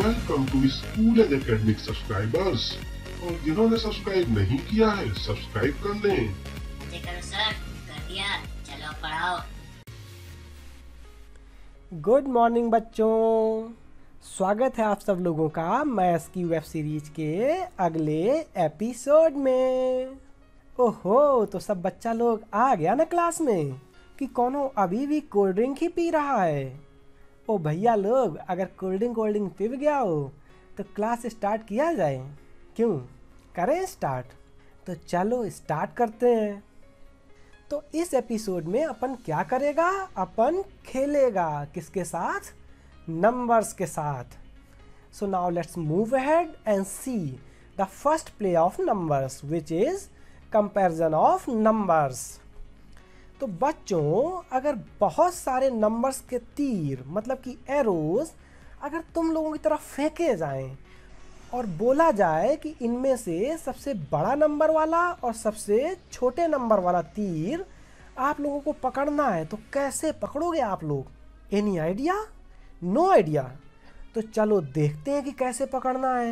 Welcome to school as academic subscribers. और जिन्होंने subscribe नहीं किया है सब्सक्राइब कर लें। जी करो सर, कर दिया, चलो पढ़ाओ। गुड मॉर्निंग बच्चों, स्वागत है आप सब लोगों का मैथ्स की वेब सीरीज के अगले एपिसोड में। ओहो, तो सब बच्चा लोग आ गया ना क्लास में कि कौनो अभी भी कोल्ड ड्रिंक ही पी रहा है। ओ भैया लोग, अगर कोल्ड ड्रिंक पी गया हो तो क्लास स्टार्ट किया जाए। क्यों, करें स्टार्ट? तो चलो स्टार्ट करते हैं। तो इस एपिसोड में अपन क्या करेगा? अपन खेलेगा किसके साथ? नंबर्स के साथ। So now let's move ahead and see the first play of numbers which is comparison of numbers. तो बच्चों, अगर बहुत सारे नंबर्स के तीर मतलब कि एरोज अगर तुम लोगों की तरफ फेंके जाएं और बोला जाए कि इनमें से सबसे बड़ा नंबर वाला और सबसे छोटे नंबर वाला तीर आप लोगों को पकड़ना है, तो कैसे पकड़ोगे आप लोग? Any idea? No idea? तो चलो देखते हैं कि कैसे पकड़ना है।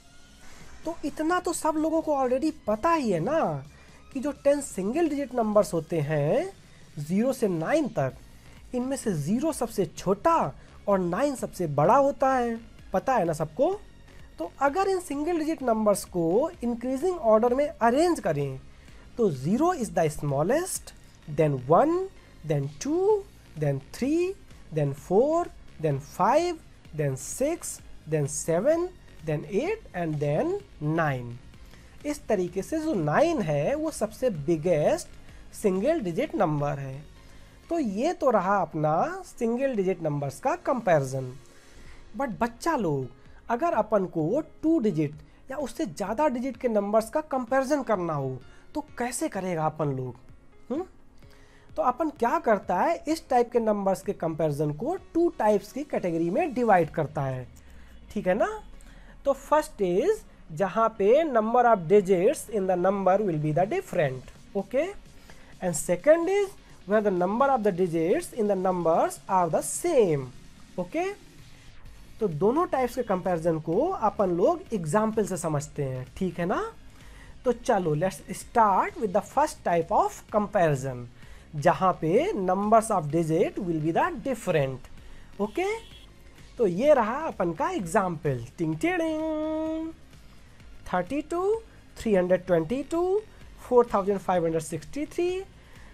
तो इतना तो सब लोगों को ऑलरेडी पता ही है ना कि जो 10 सिंगल डिजिट नंबर्स होते हैं 0 से 9 तक, इनमें से 0 सबसे छोटा और 9 सबसे बड़ा होता है। पता है ना सबको? तो अगर इन सिंगल डिजिट नंबर्स को इंक्रीजिंग ऑर्डर में अरेंज करें तो 0 is the smallest, then 1, then 2, then 3, then 4, then 5, then 6, then 7, then 8 and then 9। इस तरीके से जो 9 है वो सबसे बिगेस्ट सिंगल डिजिट नंबर है। तो ये तो रहा अपना सिंगल डिजिट नंबर्स का कंपैरिजन। बट बच्चा लोग, अगर अपन को 2 डिजिट या उससे ज़्यादा डिजिट के नंबर्स का कंपैरिजन करना हो तो कैसे करेगा अपन लोग? तो अपन क्या करता है, इस टाइप के नंबर्स के कंपैरिजन को 2 टाइप्स की कैटेगरी में डिवाइड करता है। ठीक है ना? तो फर्स्ट इज जहाँ पे number of digits in the number will be the different, okay, and second is where the number of the digits in the numbers are the same, okay. तो दोनों टाइप्स के कंपैरिजन को अपन लोग example से समझते हैं, ठीक है ना? तो चलो let's start with the first type of comparison जहाँ पे numbers of digit will be the different, okay. तो ये रहा अपन का एग्जाम्पल। टिंग टिंग 32, 322, 4563,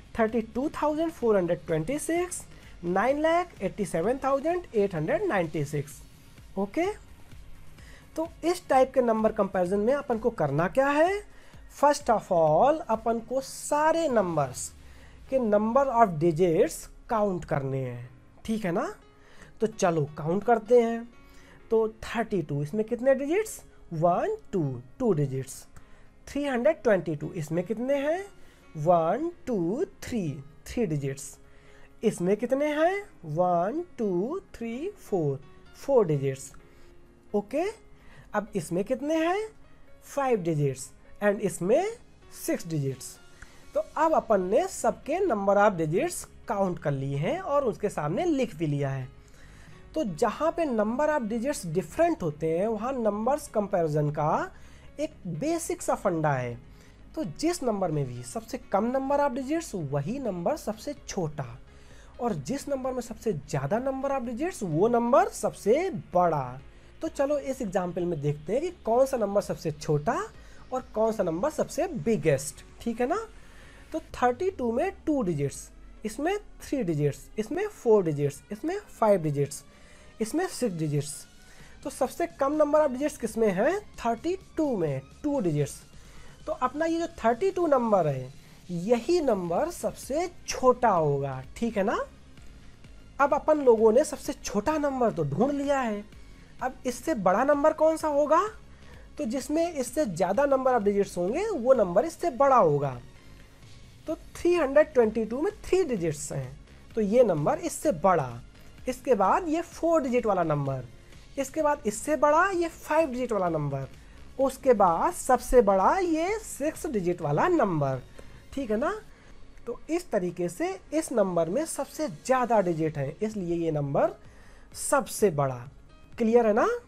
32,426, 9,87,896, ओके। तो इस टाइप के नंबर कंपैरिजन में अपन को करना क्या है? फर्स्ट ऑफ ऑल अपन को सारे नंबर्स के नंबर ऑफ डिजिट्स काउंट करने हैं, ठीक है ना? तो चलो काउंट करते हैं। तो 32, इसमें कितने डिजिट्स? 1, 2, 2 डिजिट्स। 322, इसमें कितने हैं? 1, 2, 3, 3 डिजिट्स। इसमें कितने हैं? 1, 2, 3, 4, 4 डिजिट्स, ओके। अब इसमें कितने हैं? 5 डिजिट्स एंड इसमें 6 डिजिट्स। तो अब अपन ने सबके नंबर ऑफ डिजिट्स काउंट कर लिए हैं और उसके सामने लिख भी लिया है। तो जहाँ पे नंबर ऑफ डिजिट्स डिफरेंट होते हैं वहाँ नंबर्स कंपैरिजन का एक बेसिक सा फंडा है। तो जिस नंबर में भी सबसे कम नंबर ऑफ डिजिट्स वही नंबर सबसे छोटा, और जिस नंबर में सबसे ज़्यादा नंबर ऑफ डिजिट्स वो नंबर सबसे बड़ा। तो चलो इस एग्जाम्पल में देखते हैं कि कौन सा नंबर सबसे छोटा और कौन सा नंबर सबसे बिगेस्ट, ठीक है ना? तो 32 में 2 डिजिट्स, इसमें 3 डिजिट्स, इसमें 4 डिजिट्स, इसमें 5 डिजिट्स, इसमें 6 डिजिट्स। तो सबसे कम नंबर ऑफ डिजिट्स किसमें है? 32 में 2 डिजिट्स। तो अपना ये जो 32 नंबर है यही नंबर सबसे छोटा होगा, ठीक है ना? अब अपन लोगों ने सबसे छोटा नंबर तो ढूंढ लिया है। अब इससे बड़ा नंबर कौन सा होगा? तो जिसमें इससे ज़्यादा नंबर ऑफ डिजिट्स होंगे वो नंबर इससे बड़ा होगा। तो 322 में 3 डिजिट्स हैं, तो ये नंबर इससे बड़ा। इसके बाद ये 4 डिजिट वाला नंबर, इसके बाद इससे बड़ा ये 5 डिजिट वाला नंबर, उसके बाद सबसे बड़ा ये 6 डिजिट वाला नंबर, ठीक है ना? तो इस तरीके से इस नंबर में सबसे ज़्यादा डिजिट हैं, इसलिए ये नंबर सबसे बड़ा। क्लियर है ना?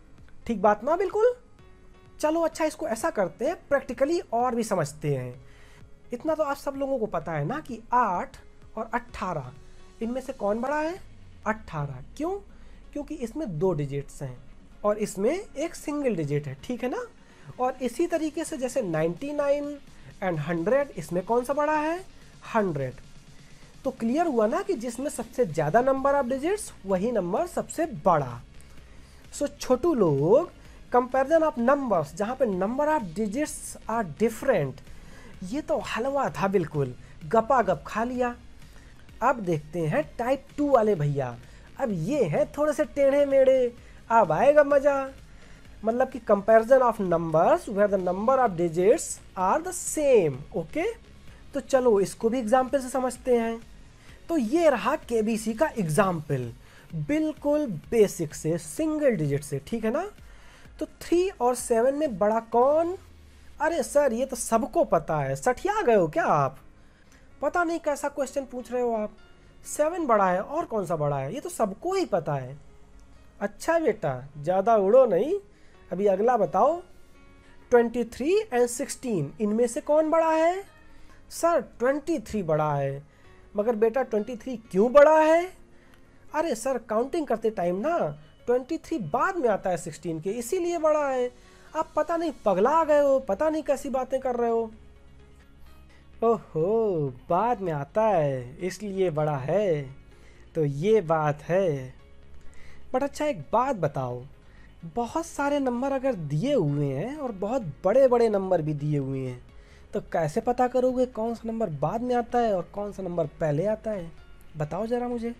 ठीक बात ना बिल्कुल। चलो अच्छा, इसको ऐसा करते हैं, प्रैक्टिकली और भी समझते हैं। इतना तो आप सब लोगों को पता है ना कि 8 और 18 इनमें से कौन बड़ा है? 18। क्यों? क्योंकि इसमें 2 डिजिट्स हैं और इसमें एक सिंगल डिजिट है, ठीक है ना। और इसी तरीके से जैसे 99 एंड 100, इसमें कौन सा बड़ा है? 100। तो क्लियर हुआ ना कि जिसमें सबसे ज़्यादा नंबर ऑफ डिजिट्स वही नंबर सबसे बड़ा। सो छोटू लोग, कंपैरिजन ऑफ नंबर्स जहाँ पे number of digits are different, ये तो हलवा था बिल्कुल, गपा गप खा लिया। अब देखते हैं टाइप 2 वाले भैया। अब ये हैं थोड़े से टेढ़े मेढ़े, अब आएगा मज़ा। मतलब कि comparison of numbers where the number of digits are the same. Okay, तो चलो इसको भी एग्जाम्पल से समझते हैं। तो ये रहा केबीसी का एग्जाम्पल, बिल्कुल बेसिक से, सिंगल डिजिट से, ठीक है ना। तो 3 और 7 में बड़ा कौन? अरे सर ये तो सबको पता है, सठिया गए हो क्या आप? पता नहीं कैसा क्वेश्चन पूछ रहे हो आप। 7 बड़ा है और कौन सा बड़ा है, ये तो सबको ही पता है। अच्छा बेटा, ज़्यादा उड़ो नहीं, अभी अगला बताओ। 23 एंड 16 इनमें से कौन बड़ा है? सर 23 बड़ा है। मगर बेटा 23 क्यों बड़ा है? अरे सर काउंटिंग करते टाइम ना 23 बाद में आता है 16 के, इसीलिए बड़ा है। आप पता नहीं पगला गए हो, पता नहीं कैसी बातें कर रहे हो। ओहो, बाद में आता है इसलिए बड़ा है, तो ये बात है। बट अच्छा एक बात बताओ, बहुत सारे नंबर अगर दिए हुए हैं और बहुत बड़े बड़े नंबर भी दिए हुए हैं, तो कैसे पता करोगे कौन सा नंबर बाद में आता है और कौन सा नंबर पहले आता है? बताओ ज़रा मुझे।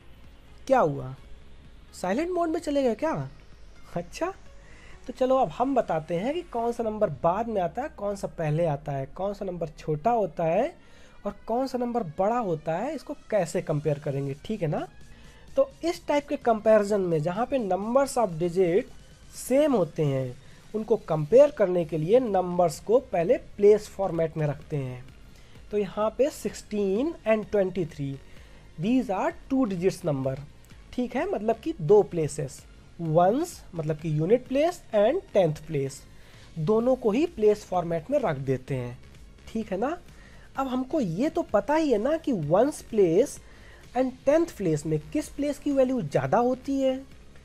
क्या हुआ, साइलेंट मोड में चले गए क्या? अच्छा, तो चलो अब हम बताते हैं कि कौन सा नंबर बाद में आता है, कौन सा पहले आता है, कौन सा नंबर छोटा होता है और कौन सा नंबर बड़ा होता है, इसको कैसे कंपेयर करेंगे, ठीक है ना। तो इस टाइप के कंपैरिजन में जहाँ पे नंबर्स ऑफ डिजिट सेम होते हैं, उनको कंपेयर करने के लिए नंबर्स को पहले प्लेस फॉर्मेट में रखते हैं। तो यहाँ पे 16 and 23 these are 2 digits number, ठीक है, मतलब कि 2 प्लेसेस, वंस मतलब कि unit place and 10th place, दोनों को ही प्लेस फॉर्मेट में रख देते हैं, ठीक है ना। अब हमको ये तो पता ही है ना कि ones place and 10th place में किस प्लेस की वैल्यू ज़्यादा होती है।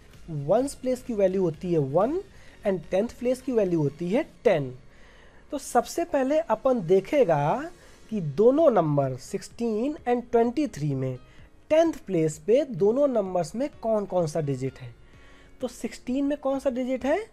वंस प्लेस की वैल्यू होती है 1 एंड 10th प्लेस की वैल्यू होती है 10। तो सबसे पहले अपन देखेगा कि दोनों नंबर 16 एंड 23 में 10th प्लेस पे दोनों नंबर्स में कौन कौन सा डिजिट है। तो 16 में कौन सा डिजिट है?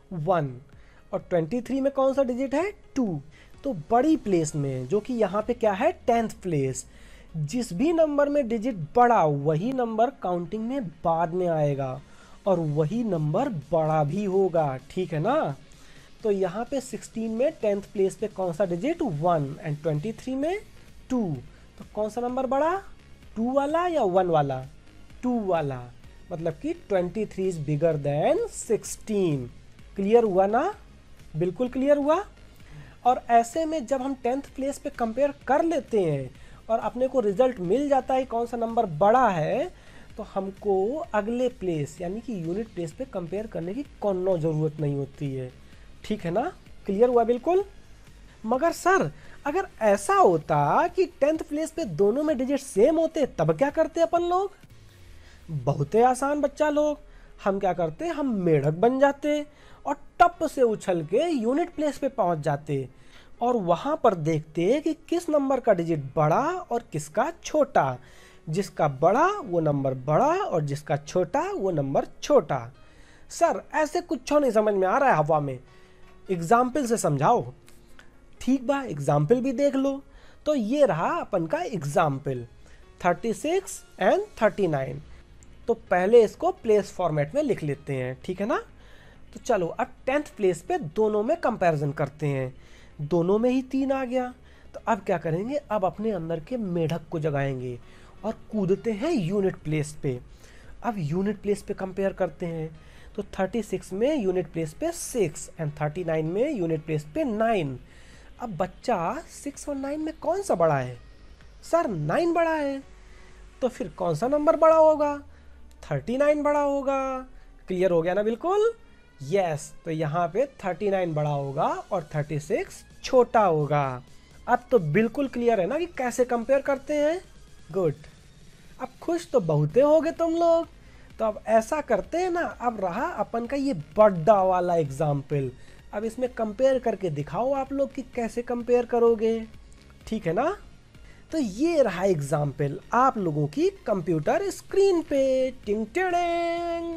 1 और 23 में कौन सा डिजिट है? 2। तो बड़ी प्लेस में, जो कि यहाँ पे क्या है 10th प्लेस, जिस भी नंबर में डिजिट बड़ा वही नंबर काउंटिंग में बाद में आएगा और वही नंबर बड़ा भी होगा, ठीक है ना। तो यहाँ पे 16 में 10th प्लेस पे कौन सा डिजिट? 1 एंड 23 में 2। तो कौन सा नंबर बड़ा, 2 वाला या 1 वाला? 2 वाला, मतलब कि 23 इज बिगर देन 16। क्लियर हुआ ना? बिल्कुल क्लियर हुआ। और ऐसे में जब हम 10th प्लेस पे कंपेयर कर लेते हैं और अपने को रिजल्ट मिल जाता है कौन सा नंबर बड़ा है, तो हमको अगले प्लेस यानी कि यूनिट प्लेस पे कंपेयर करने की कोनो ज़रूरत नहीं होती है, ठीक है ना। क्लियर हुआ बिल्कुल। मगर सर अगर ऐसा होता कि 10th प्लेस पे दोनों में डिजिट सेम होते तब क्या करते अपन लोग? बहुत ही आसान बच्चा लोग, हम क्या करते, हम मेढक बन जाते और टप से उछल के यूनिट प्लेस पे पहुंच जाते और वहां पर देखते कि किस नंबर का डिजिट बड़ा और किसका छोटा। जिसका बड़ा वो नंबर बड़ा और जिसका छोटा वो नंबर छोटा। सर ऐसे कुछ नहीं समझ में आ रहा है हवा में, एग्जाम्पल से समझाओ। ठीक बा, एग्जाम्पल भी देख लो। तो ये रहा अपन का एग्जाम्पल 36 एंड 39। तो पहले इसको प्लेस फॉर्मेट में लिख लेते हैं, ठीक है ना। तो चलो अब 10th प्लेस पे दोनों में कंपैरिजन करते हैं। दोनों में ही 3 आ गया, तो अब क्या करेंगे, अब अपने अंदर के मेढक को जगाएंगे और कूदते हैं यूनिट प्लेस पे। अब यूनिट प्लेस पे कंपेयर करते हैं। तो 36 में यूनिट प्लेस पे 6 एंड 39 में यूनिट प्लेस पे 9। अब बच्चा 6 और 9 में कौन सा बड़ा है? सर 9 बड़ा है। तो फिर कौन सा नंबर बड़ा होगा? 39 बड़ा होगा। क्लियर हो गया ना बिल्कुल। यस, तो यहाँ पे 39 बड़ा होगा और 36 छोटा होगा। अब तो बिल्कुल क्लियर है ना कि कैसे कंपेयर करते हैं। गुड, अब खुश तो बहुते होगे तुम लोग। तो अब ऐसा करते हैं ना, अब रहा अपन का ये बड़ा वाला एग्जाम्पल। अब इसमें कंपेयर करके दिखाओ आप लोग कि कैसे कंपेयर करोगे, ठीक है ना। तो ये रहा एग्जाम्पल आप लोगों की कंप्यूटर स्क्रीन पे। टिंग टिड़िंग।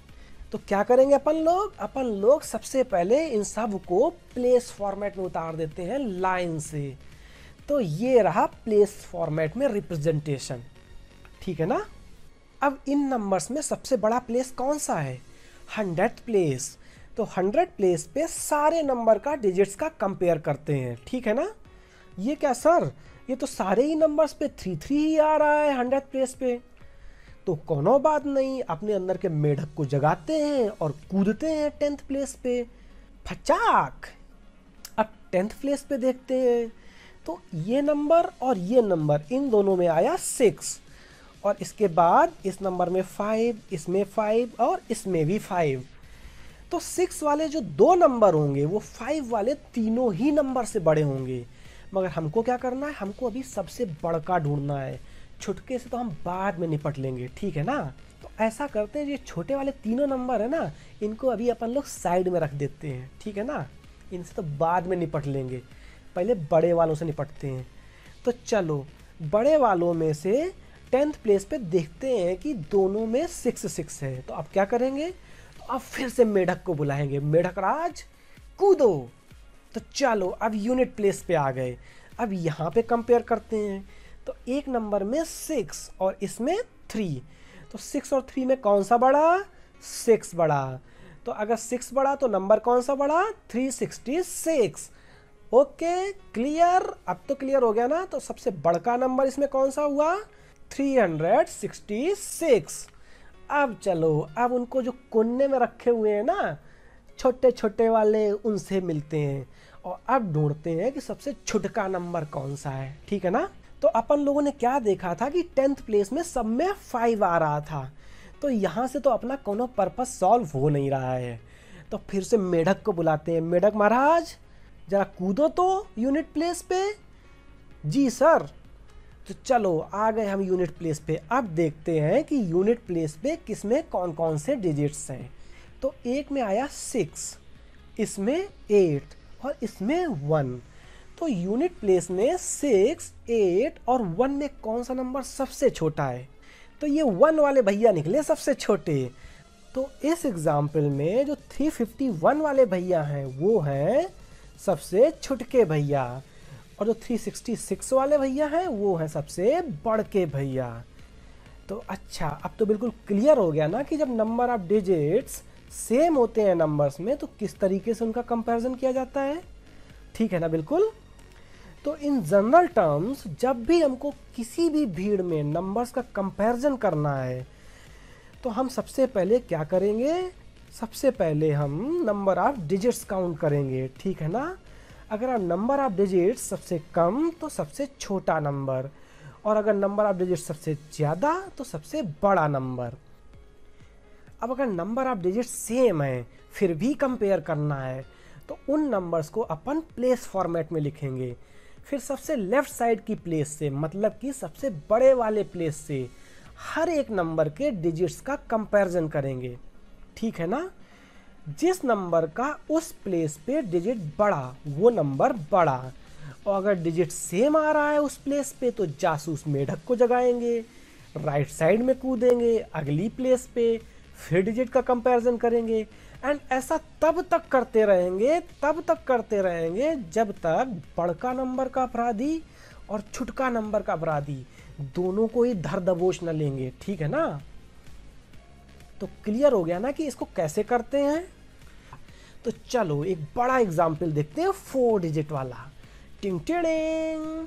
तो क्या करेंगे अपन लोग सबसे पहले इन सब को प्लेस फॉर्मेट में उतार देते हैं लाइन से। तो ये रहा प्लेस फॉर्मेट में रिप्रेजेंटेशन, ठीक है ना। अब इन नंबर्स में सबसे बड़ा प्लेस कौन सा है? 100th place. तो 100 प्लेस पे सारे नंबर का डिजिट्स का कंपेयर करते हैं, ठीक है ना। ये क्या सर, ये तो सारे ही नंबर्स पे 3 ही आ रहा है 100th प्लेस पे। तो कोनो बात नहीं, अपने अंदर के मेढक को जगाते हैं और कूदते हैं 10th प्लेस पे। फचाक। अब 10th प्लेस पे देखते हैं, तो ये नंबर और ये नंबर इन दोनों में आया 6, और इसके बाद इस नंबर में 5, इसमें 5 और इसमें भी 5। तो 6 वाले जो 2 नंबर होंगे वो 5 वाले तीनों ही नंबर से बड़े होंगे। मगर हमको क्या करना है, हमको अभी सबसे बड़का ढूंढना है। छुटके से तो हम बाद में निपट लेंगे, ठीक है ना। तो ऐसा करते हैं, ये छोटे वाले तीनों नंबर है ना, इनको अभी अपन लोग साइड में रख देते हैं, ठीक है ना। इनसे तो बाद में निपट लेंगे, पहले बड़े वालों से निपटते हैं। तो चलो बड़े वालों में से 10th प्लेस पे देखते हैं कि दोनों में 6 है। तो अब क्या करेंगे, तो अब फिर से मेढक को बुलाएंगे, मेढक राज कूदो। तो चलो अब यूनिट प्लेस पे आ गए। अब यहाँ पे कंपेयर करते हैं, तो एक नंबर में 6 और इसमें 3। तो 6 और 3 में कौन सा बड़ा? 6 बड़ा। तो अगर 6 बड़ा तो नंबर कौन सा बड़ा? 366। ओके क्लियर, अब तो क्लियर हो गया ना। तो सबसे बड़का नंबर इसमें कौन सा हुआ? 366। अब चलो, अब उनको जो कोने में रखे हुए हैं ना छोटे छोटे वाले, उनसे मिलते हैं और अब ढूंढते हैं कि सबसे छोटका नंबर कौन सा है, ठीक है ना। तो अपन लोगों ने क्या देखा था कि 10th प्लेस में सब में 5 आ रहा था। तो यहाँ से तो अपना कोनो पर्पस सॉल्व हो नहीं रहा है। तो फिर से मेढक को बुलाते हैं, मेढक महाराज जरा कूदो तो यूनिट प्लेस पे। जी सर। तो चलो आ गए हम यूनिट प्लेस पे। अब देखते हैं कि यूनिट प्लेस पे किसमें कौन कौन से डिजिट्स हैं। तो एक में आया 6, इसमें 8 और इसमें 1। तो यूनिट प्लेस में 6, 8 और 1 में कौन सा नंबर सबसे छोटा है? तो ये 1 वाले भैया निकले सबसे छोटे। तो इस एग्जाम्पल में जो 351 वाले भैया हैं वो हैं सबसे छुटके भैया, और जो 366 वाले भैया हैं वो हैं सबसे बड़के भैया। तो अच्छा, अब तो बिल्कुल क्लियर हो गया ना कि जब नंबर ऑफ डिजिट्स सेम होते हैं नंबर्स में तो किस तरीके से उनका कंपैरिजन किया जाता है, ठीक है ना। बिल्कुल। तो इन जनरल टर्म्स जब भी हमको किसी भी भीड़ में नंबर्स का कंपैरिजन करना है तो हम सबसे पहले क्या करेंगे, सबसे पहले हम नंबर ऑफ डिजिट्स काउंट करेंगे, ठीक है ना। अगर नंबर ऑफ डिजिट्स सबसे कम तो सबसे छोटा नंबर, और अगर नंबर ऑफ डिजिट्स सबसे ज़्यादा तो सबसे बड़ा नंबर। अब अगर नंबर ऑफ डिजिट्स सेम है फिर भी कंपेयर करना है तो उन नंबर्स को अपन प्लेस फॉर्मेट में लिखेंगे। फिर सबसे लेफ्ट साइड की प्लेस से, मतलब कि सबसे बड़े वाले प्लेस से हर एक नंबर के डिजिट्स का कंपैरिजन करेंगे, ठीक है ना। जिस नंबर का उस प्लेस पे डिजिट बड़ा वो नंबर बड़ा, और अगर डिजिट सेम आ रहा है उस प्लेस पे तो जासूस मेढक को जगाएंगे, राइट साइड में कूदेंगे अगली प्लेस पे, फिर डिजिट का कंपैरिजन करेंगे। एंड ऐसा तब तक करते रहेंगे जब तक बड़का नंबर का अपराधी और छुटका नंबर का अपराधी दोनों को ही धर दबोच न लेंगे, ठीक है ना। तो क्लियर हो गया ना कि इसको कैसे करते हैं। तो चलो एक बड़ा एग्जाम्पल देखते हैं 4 डिजिट वाला। टिंग टिड़िंग।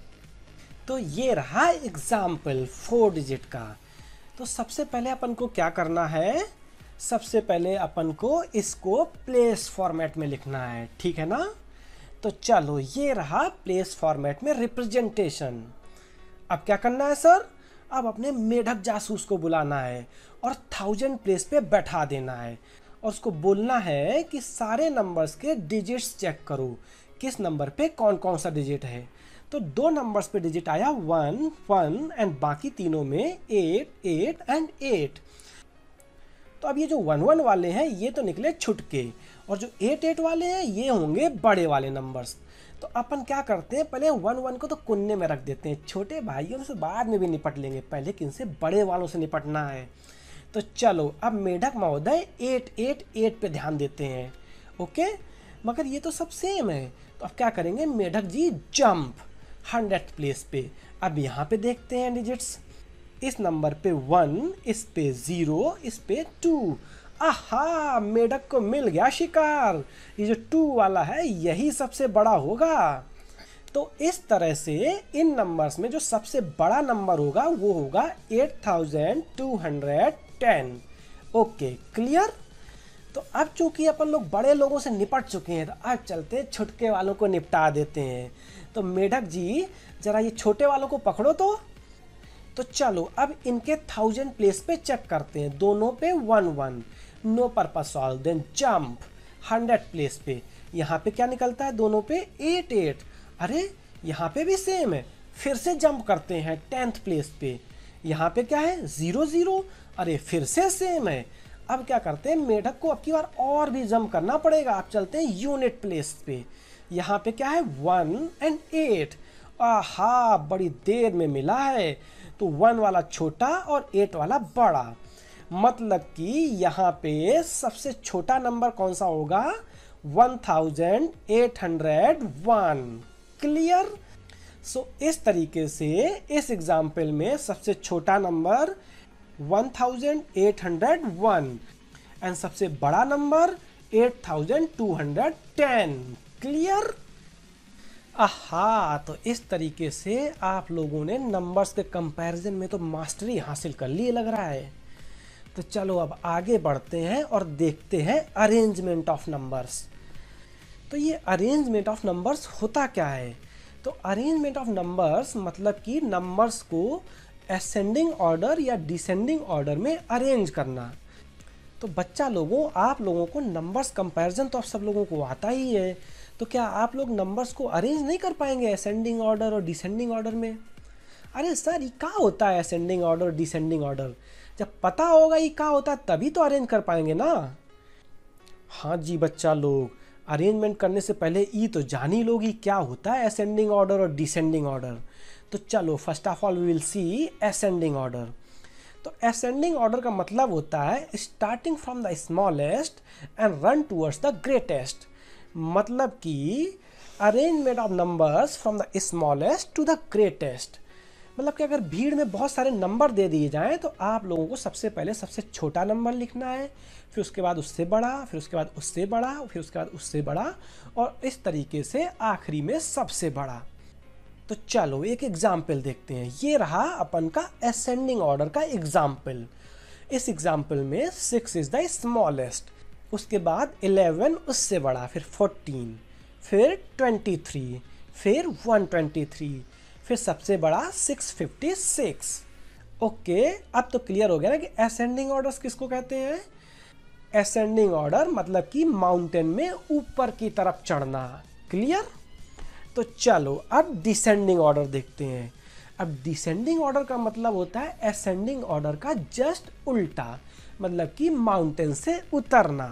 तो ये रहा एग्जाम्पल 4 डिजिट का। तो सबसे पहले अपन को क्या करना है, सबसे पहले अपन को इसको प्लेस फॉर्मेट में लिखना है, ठीक है ना। तो चलो ये रहा प्लेस फॉर्मेट में रिप्रेजेंटेशन। अब क्या करना है सर, अब अपने मेढक जासूस को बुलाना है और 1000 प्लेस पे बैठा देना है, और उसको बोलना है कि सारे नंबर्स के डिजिट्स चेक करो, किस नंबर पे कौन कौन सा डिजिट है। तो 2 नंबर्स पे डिजिट आया 1 1 एंड बाकी तीनों में 8 8 एंड 8। तो अब ये जो 1 1 वाले हैं ये तो निकले छुटके, और जो 8 8 वाले हैं ये होंगे बड़े वाले नंबर्स। तो अपन क्या करते हैं, पहले 1 1 को तो कुन्ने में रख देते हैं, छोटे भाइयों से बाद में भी निपट लेंगे, पहले किनसे, बड़े वालों से निपटना है। तो चलो अब मेढक महोदय 8 8 8 पे ध्यान देते हैं। ओके, मगर ये तो सब सेम है। तो अब क्या करेंगे, मेढक जी जंप 100th प्लेस पे। अब यहाँ पे देखते हैं डिजिट्स, इस नंबर पे 1, इस पे 0, इस पे 2। आहा, मेढक को मिल गया शिकार, ये जो 2 वाला है यही सबसे बड़ा होगा। तो इस तरह से इन नंबर्स में जो सबसे बड़ा नंबर होगा वो होगा 8210। Okay, clear. तो अब चूंकि अपन लोग बड़े लोगों से निपट चुके हैं, तो अब चलते हैं छुटके वालों को निपटा देते हैं। तो मेढक जी जरा ये छोटे वालों को पकड़ो। तो चलो अब इनके 1000 प्लेस पे चेक करते हैं, दोनों पे 1 1, no purpose solve, then jump 100 place पे। यहाँ पे क्या निकलता है, दोनों पे 8 8। अरे यहाँ पे भी सेम है, फिर से जंप करते हैं 10th प्लेस पे। यहाँ पे क्या है, 0 0। अरे फिर से सेम है। अब क्या करते हैं, मेढक को अब की बार और भी जंप करना पड़ेगा। अब चलते हैं यूनिट प्लेस पे। यहाँ पे क्या है, 1 एंड 8। आहा, बड़ी देर में मिला है। तो 1 वाला छोटा और 8 वाला बड़ा, मतलब कि यहाँ पे सबसे छोटा नंबर कौन सा होगा, 1801। क्लियर। सो इस तरीके से इस एग्जाम्पल में सबसे छोटा नंबर 1801 एंड सबसे बड़ा नंबर 8210। क्लियर। आहा, तो इस तरीके से आप लोगों ने नंबर्स के कंपैरिजन में तो मास्टरी हासिल कर ली लग रहा है। तो चलो अब आगे बढ़ते हैं और देखते हैं अरेंजमेंट ऑफ नंबर्स। तो ये अरेंजमेंट ऑफ नंबर्स होता क्या है, तो अरेंजमेंट ऑफ नंबर्स मतलब कि नंबर्स को असेंडिंग ऑर्डर या डिसेंडिंग ऑर्डर में अरेंज करना। तो बच्चा लोगों, आप लोगों को नंबर्स कंपैरिजन तो आप सब लोगों को आता ही है, तो क्या आप लोग नंबर्स को अरेंज नहीं कर पाएंगे असेंडिंग ऑर्डर और डिसेंडिंग ऑर्डर में? अरे सर, ये क्या होता है असेंडिंग ऑर्डर और डिसेंडिंग ऑर्डर? जब पता होगा ये क्या होता है तभी तो अरेंज कर पाएंगे ना। हाँ जी बच्चा लोग, अरेंजमेंट करने से पहले ये तो जान ही लोगी क्या होता है असेंडिंग ऑर्डर और डिसेंडिंग ऑर्डर। तो चलो first of all we will see ascending order. तो असेंडिंग ऑर्डर का मतलब होता है starting from the smallest and run towards the greatest. मतलब कि arrangement of numbers from the smallest to the greatest. मतलब कि अगर भीड़ में बहुत सारे नंबर दे दिए जाएं तो आप लोगों को सबसे पहले सबसे छोटा नंबर लिखना है, फिर उसके बाद उससे बड़ा, फिर उसके बाद उससे बड़ा, फिर उसके बाद उससे बड़ा, और इस तरीके से आखिरी में सबसे बड़ा। तो चलो एक एग्जाम्पल देखते हैं। ये रहा अपन का असेंडिंग ऑर्डर का एग्जाम्पल। इस एग्जाम्पल में 6 इज द स्मॉलेस्ट, उसके बाद 11 उससे बड़ा, फिर 14, फिर 23, फिर 123, फिर सबसे बड़ा 656। ओके, अब तो क्लियर हो गया ना कि असेंडिंग ऑर्डर्स किसको कहते हैं। असेंडिंग ऑर्डर मतलब कि माउंटेन में ऊपर की तरफ चढ़ना। क्लियर। तो चलो अब डिसेंडिंग ऑर्डर देखते हैं। अब डिसेंडिंग ऑर्डर का मतलब होता है असेंडिंग ऑर्डर का जस्ट उल्टा, मतलब कि माउंटेन से उतरना,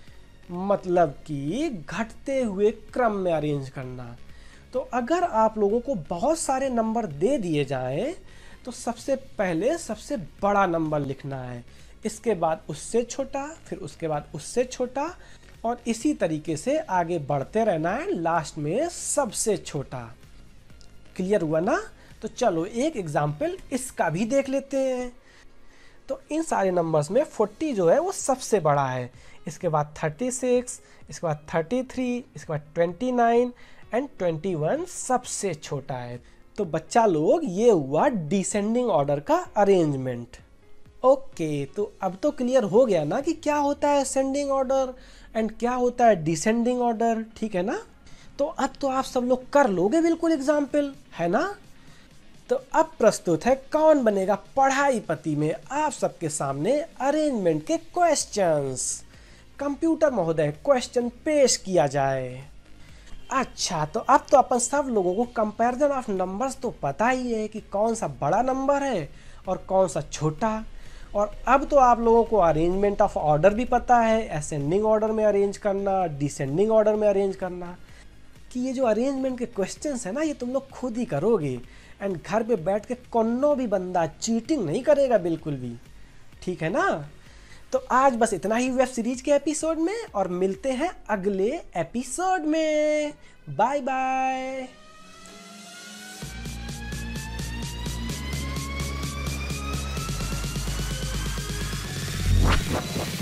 मतलब कि घटते हुए क्रम में अरेंज करना। तो अगर आप लोगों को बहुत सारे नंबर दे दिए जाएं तो सबसे पहले सबसे बड़ा नंबर लिखना है, इसके बाद उससे छोटा, फिर उसके बाद उससे छोटा, और इसी तरीके से आगे बढ़ते रहना है, लास्ट में सबसे छोटा। क्लियर हुआ ना। तो चलो एक एग्जाम्पल इसका भी देख लेते हैं। तो इन सारे नंबर्स में 40 जो है वो सबसे बड़ा है, इसके बाद 36, इसके बाद 33, इसके बाद 29 एंड 21 सबसे छोटा है। तो बच्चा लोग ये हुआ डिसेंडिंग ऑर्डर का अरेंजमेंट। ओके, तो अब तो क्लियर हो गया ना कि क्या होता है असेंडिंग ऑर्डर एंड क्या होता है डिसेंडिंग ऑर्डर, ठीक है ना। तो अब तो आप सब लोग कर लोगे बिल्कुल एग्जाम्पल, है ना। तो अब प्रस्तुत है कौन बनेगा पढ़ाई पति में आप सबके सामने अरेंजमेंट के क्वेश्चंस। कंप्यूटर महोदय क्वेश्चन पेश किया जाए। अच्छा, तो अब तो अपन सब लोगों को कंपैरिजन ऑफ नंबर्स तो पता ही है कि कौन सा बड़ा नंबर है और कौन सा छोटा। और अब तो आप लोगों को अरेंजमेंट ऑफ ऑर्डर भी पता है, असेंडिंग ऑर्डर में अरेंज करना, डिसेंडिंग ऑर्डर में अरेंज करना। कि ये जो अरेंजमेंट के क्वेश्चंस है ना, ये तुम लोग खुद ही करोगे एंड घर पे बैठ के कोनो भी बंदा चीटिंग नहीं करेगा बिल्कुल भी, ठीक है ना। तो आज बस इतना ही वेब सीरीज के एपिसोड में, और मिलते हैं अगले एपिसोड में। Bye bye.